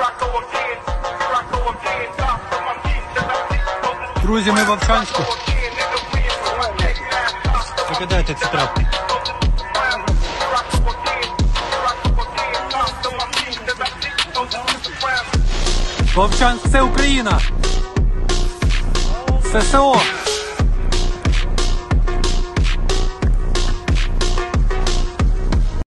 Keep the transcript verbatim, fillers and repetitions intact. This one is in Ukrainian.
Друзі, ми в Вовчанську. Покидайте ці трапки. Вовчанськ – це Україна. ССО.